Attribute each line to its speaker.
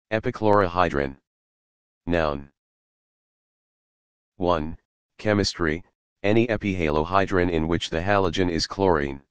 Speaker 1: Epichlorohydrin. Noun. 1. Chemistry, any epihalohydrin in which the halogen is chlorine.